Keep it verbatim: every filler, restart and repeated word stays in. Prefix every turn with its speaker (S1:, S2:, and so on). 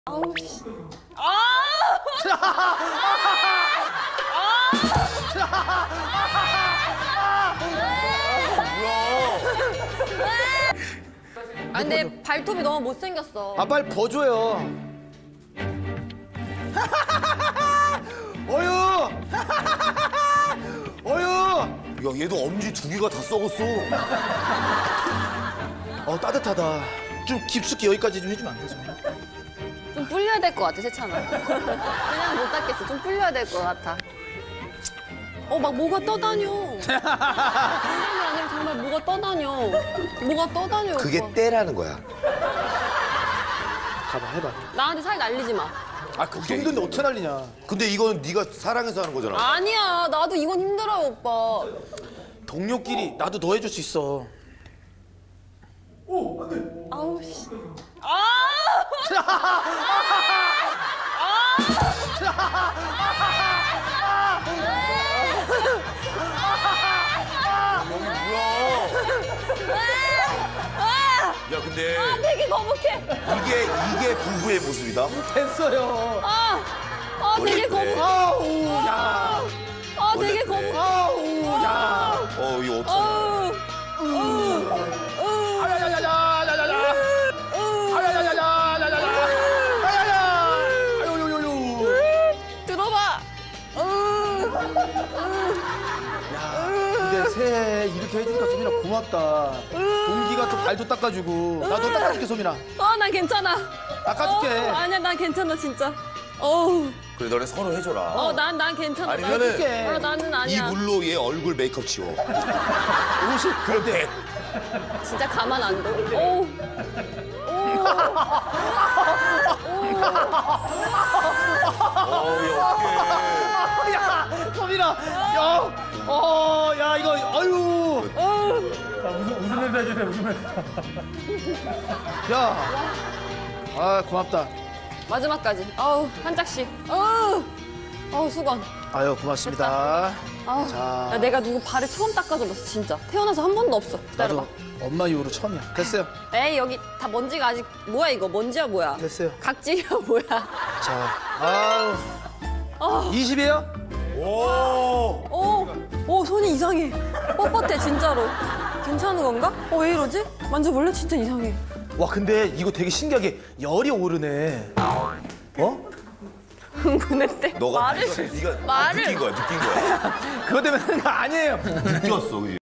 S1: 아우 씨. 아! 아 근데 발톱이 너무 못생겼어.
S2: 아 빨리 버줘요. 어유. 어유.
S3: 야, 얘도 엄지 두 개가 다 썩었어.
S2: 어 따뜻하다. 좀 깊숙이 여기까지 좀 해주면 안 되죠?
S1: 좀 불려야 될 것 같아, 세찬아. 그냥 못 닦겠어. 좀 불려야 될 것 같아. 어, 막 뭐가 떠다녀. 장난이 아니라 정말 뭐가 떠다녀. 뭐가 떠다녀.
S3: 그게
S1: 오빠.
S3: 때라는 거야.
S2: 가봐 해봐.
S1: 나한테 살 날리지 마.
S2: 아그 정도인데 어떻게 난리냐?
S3: 근데 이건 네가 사랑해서 하는 거잖아.
S1: 아니야. 나도 이건 힘들어요, 오빠.
S2: 동료끼리 나도 너 해줄 수 있어.
S1: 아우, 씨. 아!
S3: 야, 근데
S1: 아, 되게 거북해.
S3: 이게 이게 부부의 모습이다.
S2: 됐어요.
S1: 아, 아, 되게
S3: 원래 그래.
S1: 거북해.
S2: 아우 야.
S1: 아,
S3: 원래
S1: 되게
S3: 그래.
S1: 거북해.
S2: 아우 야.
S3: 어, 이거 어떡해.
S1: 아우.
S2: 아야야야야야야야. 아야야야야야야야. 아야야. 아유유유유.
S1: 들어봐.
S2: 야, 근데 새해 이렇게 해주니까 소민아 고맙다. 동기가 또 발도 닦아주고. 나도 닦아줄게 소민아.
S1: 아, 난 괜찮아.
S2: 닦아줄게.
S1: 어, 아니야, 난 괜찮아, 진짜. 어우,
S3: 그래, 너네 서로 해줘라.
S1: 어, 난, 난 괜찮아.
S3: 아니면은
S2: 닦아줄게.
S1: 어, 나는
S3: 이
S1: 아니야.
S3: 물로 얘 얼굴 메이크업 지워.
S2: 옷이
S3: 그럼 돼.
S1: 진짜 가만 안 둬. 오.
S3: 어우, 야, 어떡해.
S2: 야, 소민아. 야, 어, 야 이거 아유.
S4: 무슨 멘트 해주세요, 무슨 멘트.
S2: 야, 아 고맙다.
S1: 마지막까지. 아우, 한 짝씩. 아우. 아우, 수건.
S2: 아유 고맙습니다.
S1: 아우.
S2: 자.
S1: 야, 내가 누구 발을 처음 닦아줘봤어, 진짜. 태어나서 한 번도 없어. 기다려봐.
S2: 나도 엄마 이후로 처음이야. 됐어요.
S1: 에이, 여기 다 먼지가 아직. 뭐야, 이거? 먼지야, 뭐야?
S2: 됐어요.
S1: 각질이야, 뭐야?
S2: 자, 아우.
S1: 아.
S2: 이십이에요?
S3: 오!
S1: 오, 오, 손이 이상해. 뻣뻣해, 진짜로. 괜찮은 건가? 어, 왜 이러지? 만져볼래? 진짜 이상해.
S2: 와 근데 이거 되게 신기하게 열이 오르네. 어?
S1: 흥분했대.
S3: 너가
S1: 말을.
S3: 네가
S1: 말을.
S3: 느낀 거야, 느낀 거야.
S2: 그것 때문에 하는 거 아니에요.
S3: 느꼈어, 그지?